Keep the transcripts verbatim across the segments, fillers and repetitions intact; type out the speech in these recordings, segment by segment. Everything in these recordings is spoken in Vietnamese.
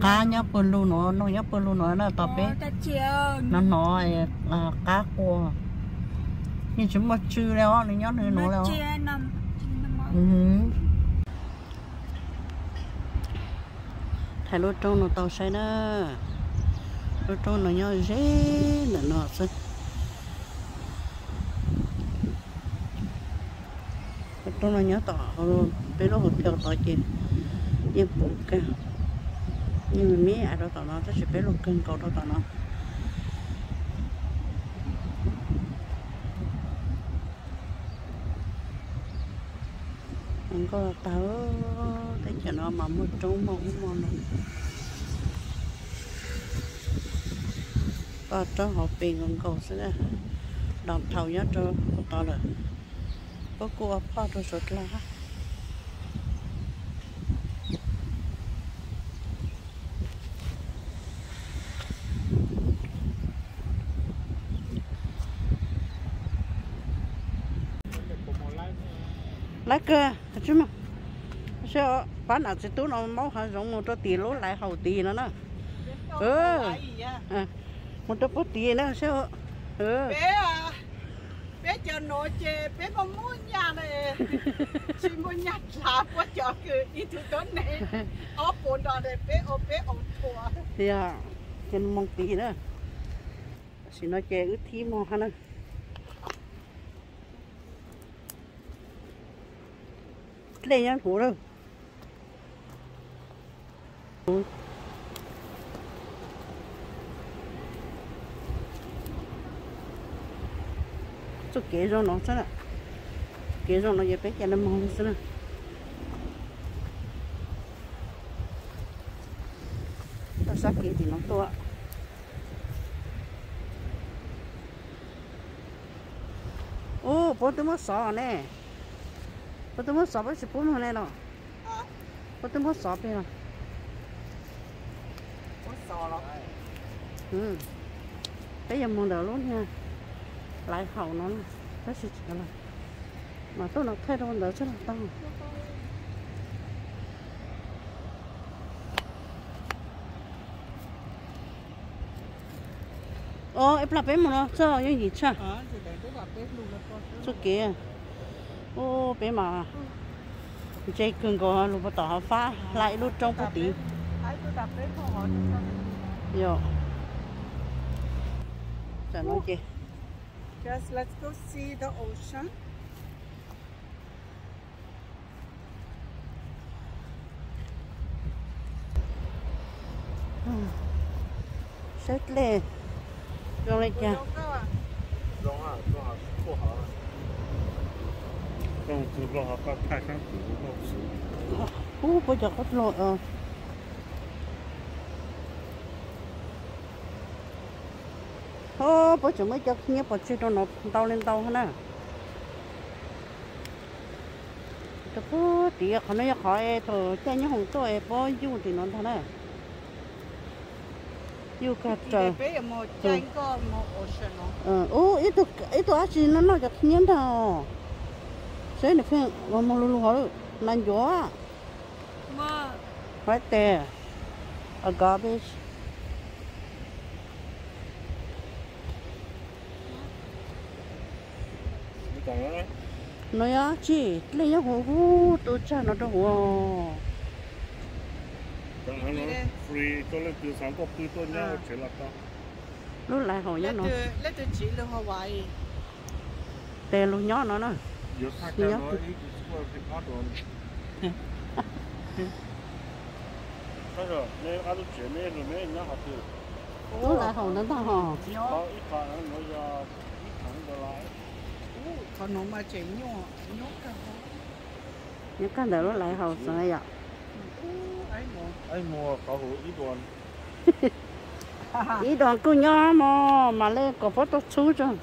cá nhá bự luôn nó nó nhá bự luôn nó nó tao bé nó nói là cá cua nhưng chúng mà chưa đâu nó nhớ nữa nó đâu thầy lúa trâu nó tao say đó lúa trâu nó nhớ dễ nữa nó say lúa trâu nó nhớ tao luôn bé lúa hột theo tao chị nhưng bụng cái nhưng mà mía ở đó tao nó chắc sẽ bé lúa cân cầu đó tao nó anh có tao thấy cho nó mà một trống mỏng mỏng nó có cho họ bình còn cầu sẽ đòn thầu nhá cho to rồi có cua pha cho sốt lá lá cơ chứ mà sao bán ở chỗ nó máu hàng giống một chỗ tiền lỗ lại hậu tiền nữa nè ừ một chỗ bút tiền nữa sao ừ bé à bé chờ nội chè bé có muốn nhà này chỉ muốn nhà là quá chờ cứ đi từ tối này ở bốn đó này bé ở bé ở thua thì à trên mong tí nữa xin nói chè ướt thi mò hả nè lên nhá thủ đâu chút kế rồi nó sao nè kế rồi nó về bé cho nó mong sao nè ta sát kế thì nó to ô bố tôi mất sọ nè bố tôi mất sọ bố chỉ bố nó này nó bố tôi mất sọ bên nào mất sọ lắm ừ bây giờ mong đỡ luôn nha lại hậu nó rất là chả là mà tôi nó thay đổi đỡ rất là to ô em làm bếp mà nó cho như gì chứ chút kia ô bé mà chơi cường có lúc bắt đầu phá lại lúc trong cái tí yo chả nói gì just let's go see the ocean xếp lên rồi lên cha 用猪肉和个泰山猪肉吃。 哦，不叫个肉啊。ô bữa chúng mới cho khi nhớ bỏ chơi cho nó đau lên đau hơn nè cái bữa thì họ nói khỏi thôi chơi những hồng tôi bữa du thì nó thôi nè du cả trời ờ ô ít tụ ít tụ gì nó nói cho khi nhớ đâu thế này phải mà mà lu lu hỏi nan gió right there a garbage nói á chị lấy nhá hồ hồ tôi cha nó đâu hồ free cho lên từ sáng có từ tôi nhá chỉ là tao lúc lại hồ nhá nó lấy từ chỉ là Hawaii tè luôn nhó nó nè nhớ khác cho nó ít qua cái phát rồi cái rồi nếu ăn được chuyện này rồi mấy nhá học từ lúc lại hồ nó tao hồ có ít cái nó giờ ít thằng đó lại còn nó mà chém nhọ nhọ cả những cái đó nó lại hồ sao vậy ai mua ai mua có hủ ít đoàn ít đoàn cứ nhó mà mà lên có phát tốt chú cho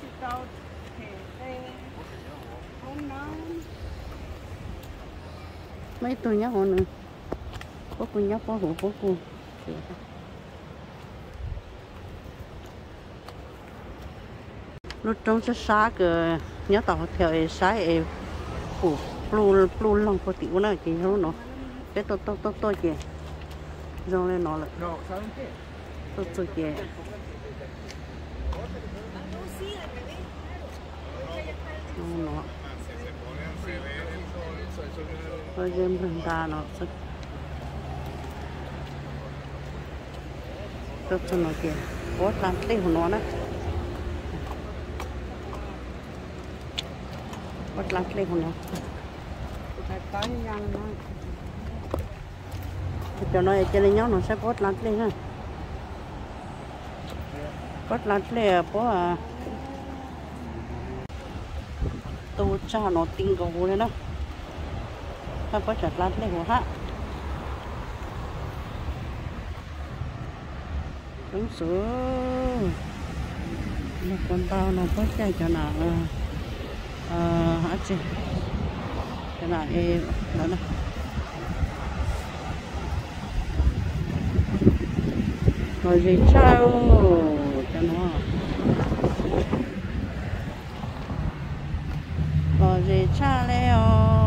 mấy tôi nhớ hồ nữa có cô nhớ có hủ có cô lúc trong sẽ xa cái nhớ tàu theo xa em phủ plu plu lòng có tiểu này chỉ nó nó cái to to to to kìa rong lên nó là No, sao thế? tốt tốt kìa nó rồi game phần ta nó rất tốt cho nó kìa có làm tên của nó đó có làm tên của nó phải tới ra nó cho nó cho nên nó sẽ có làm tên ha có làm tên có tôi cha nó tinh cầu đấy đó ta có chặt lát lên của ha đúng sữa một con tao nó có chạy cho nào à hả chị cho nào em đó nè rồi gì sao cho nó rồi gì cha leo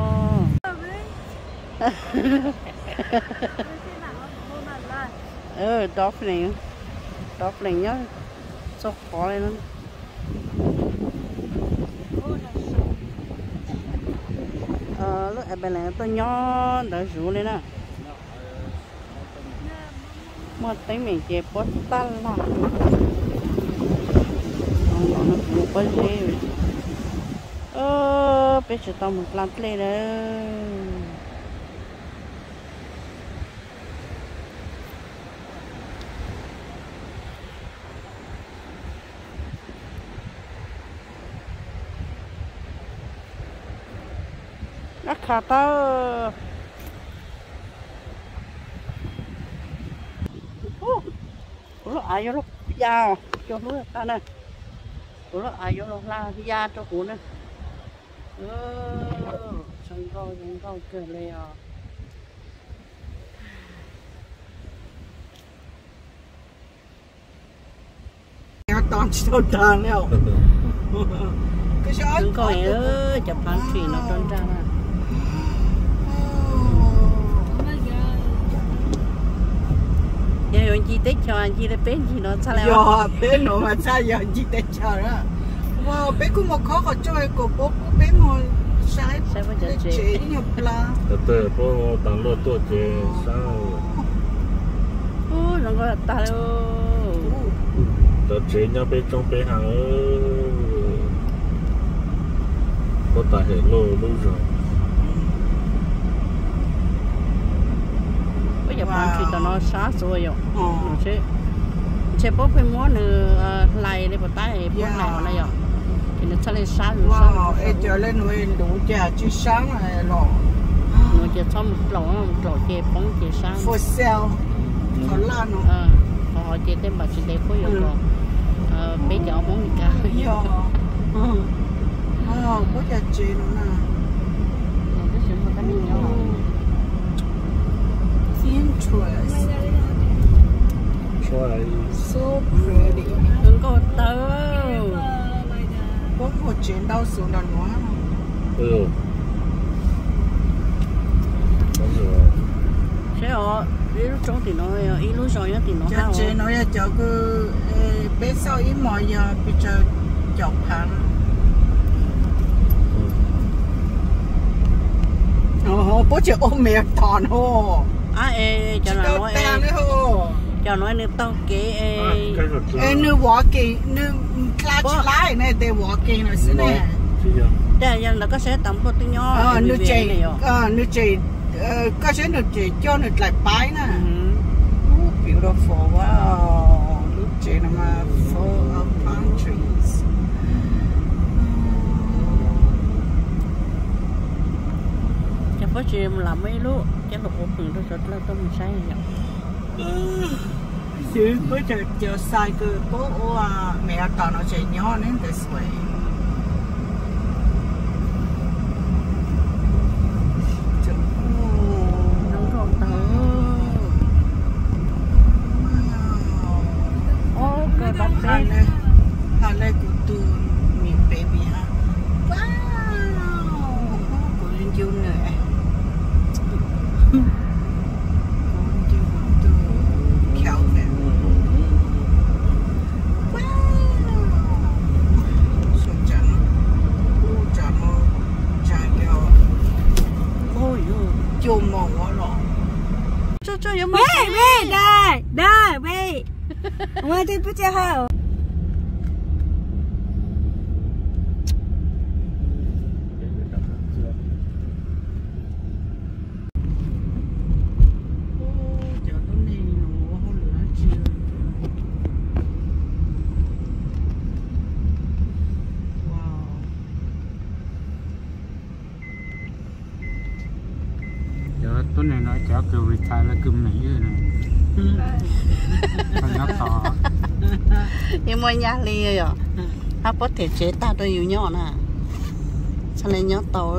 ừ đóp này đóp này nhá sốc khó lên lắm ờ lúc em này tôi nhó đỡ rủ lên nè mà thấy mình chỉ bớt tan là nó nó cũng có gì ơ bây giờ tao một làm lên đấy nó khá tao ủa ai vô lúc dao cho lúc ta nè ủa ai vô lúc la da cho cụ nè ơ sân coi sân coi cười leo toàn cho ta leo cái sao sân coi ơ chụp phán thủy nó trốn ra mà giờ anh chị tết cho anh chị để bên chị nó sao lại giờ bên nó mà sao giờ chị tết cho đó wow bên cũng một khó khó chơi của bố bên một sai sai với chị chế nhập là từ từ bố tặng lô tôi chế sao ô nó có ta đâu từ chế nhau bên trong bên hàng có tài hệ lô lúc rồi bây giờ bạn chỉ tao nó sát rồi rồi nó sẽ sẽ bóc cái món nữa lại để bắt tay bóc lại nó này rồi thì nó sẽ lên sát rồi wow em chờ lên nuôi đủ chả chứ sáng này lọ nó chỉ xong lọ lọ chè bóng chè sáng for sale còn là nó ờ họ chè thêm bạc chỉ để có yêu cầu ờ bây giờ bóng đi cả giờ ờ bố chả chè nó nè cái chuyện mà cái mình nhau interest try so pretty đừng có tớ bố một chuyện đau xuống đàn hóa ừ sẽ họ đi lúc trống thì nó ý lúc rồi thì nó cho chị nói là cho cứ bé sau ý mọi giờ bây giờ chọc hắn ồ bố chị ôm mẹ thòn hô à ê cho nó nói cho nói nếu tao kế ê nữ walking nữ clutch lại này để walking rồi xí này đây giờ là có sẽ tầm một tiếng nhỏ ờ nữ chị ờ nữ chị có sẽ nữ chị cho nữ lại bái nè beautiful wow nữ chị nó mà full of palm trees chắc có chuyện làm mấy lúc chắc là ổn định rồi là tôi mình sai rồi chứ bữa giờ giờ sai cái bố mẹ tao nó chạy nhỏ nên this way nó còn tớ ô cái bắp hai này hai này của tôi mình baby ha wow của linh chiêu nữa con chiêu của tôi chùm mỏ rồi cho cho giống Wait, wait, đây, đây, wait. Ngoài đây bút hả? Tối nay nói cháu kêu retire là cơm này như này. Còn nó to. nhưng mà nhà li rồi, họ có thể chế tạo được nhiều nhỏ nè, sao lại nhỏ to?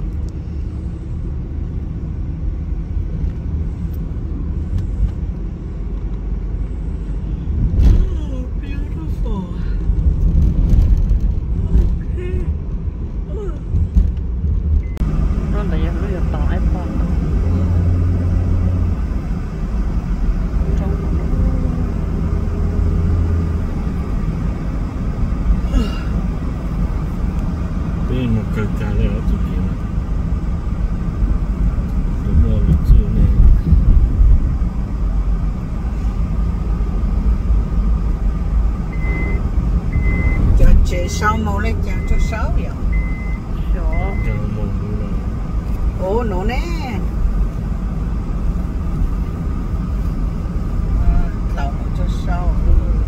Cực cả đấy ở chỗ kia này. Đúng rồi, lịch sử này. cho chế sau màu lên cho cho sáu vậy Đó. Cho một nữa. ồ nó nè tàu cho sau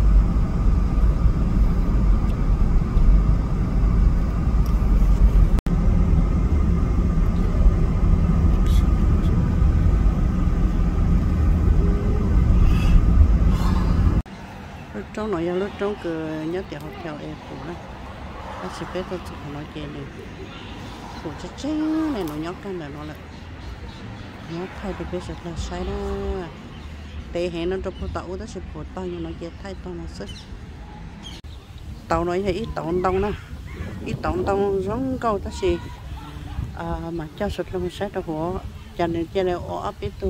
trong nội lúc trong cửa nhớ tiểu học theo em phụ đó, ta sẽ biết tôi chỉ nói chuyện này, phụ chết chết này nó nhóc cái này nó lại nhớ thay được biết là sai đó, tệ hẹn nó trong phụ tàu đó sẽ phụ bao nhiêu nó kia thay tao nó sức, tàu nói là ít tàu đông nè, ít tàu đông giống câu ta sẽ mà cho sụt là một set đó của cho nên cho nên ở biết tu,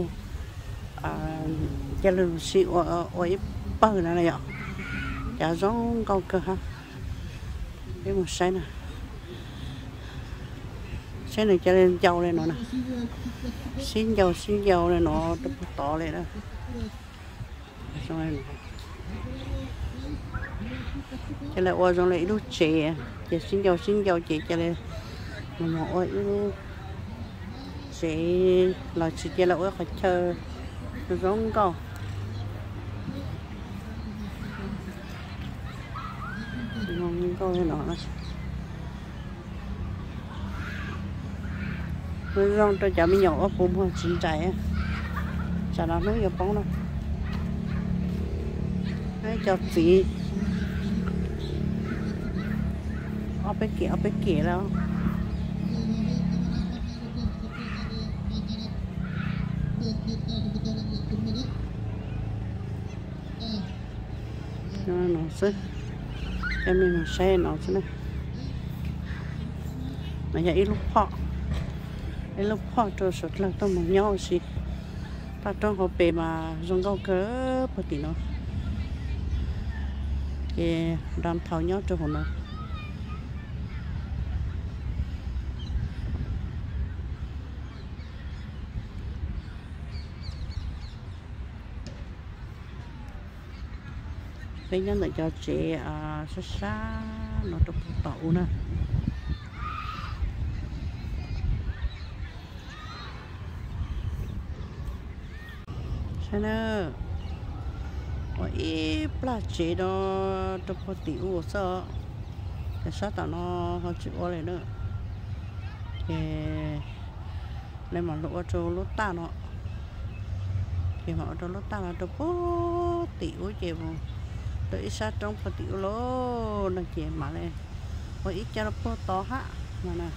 cho nên sĩ ở ở ít bao này này ạ. Chả giống câu cơ ha, cái một xe nè, xe này cho lên dầu lên nó nè, xin dầu xin dầu này nó to lên đó, rồi cho lại qua rồi lại đút chè, chè xin dầu xin dầu chè cho lên, mà ngồi ít chè là chỉ cho lại phải chờ, giống câu. Ngon coi nó nó với rong cho chả mới nhỏ ở cùng hơn chín chạy á chả nó nói giờ bóng đâu đấy cho chị ở bên kia ở bên kia đâu nó nó sức cho nên là xe nó thế này mà giờ ít lúc họ ít lúc họ cho sụt là tôi muốn nhau gì ta trong họ bề mà dùng câu cớ một tí nó thì đam tháo nhau cho họ nó cái nhân là cho chị à xa xa nó được tàu nè xem nữa ở ít là chị đó được một tỷ u sao cái sát tao nó họ chịu ở đây nữa thì lên mà lỗ cho lỗ ta nó thì mà cho lỗ ta là được bốn tỷ u chị mà tới sát trong phần tiểu lô nó chỉ mà này có ít cho nó to ha mà nè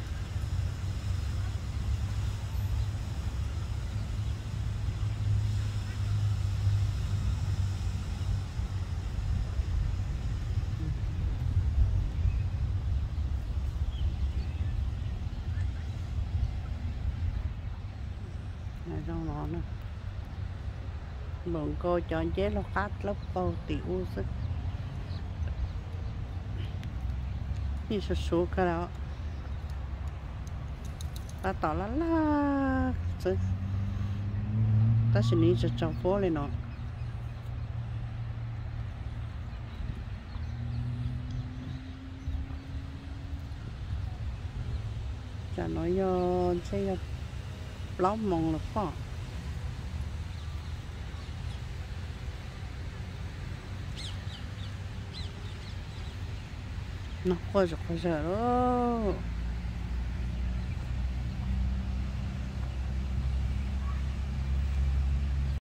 này trong nó nè bọn cô chọn chế nó phát lớp bao tiểu sức như số số cái đó ta tỏ lá lá ta xin đi cho cháu phố lên nó chả nói cho chơi lóc mong là phỏ nó coi rồi coi rồi đó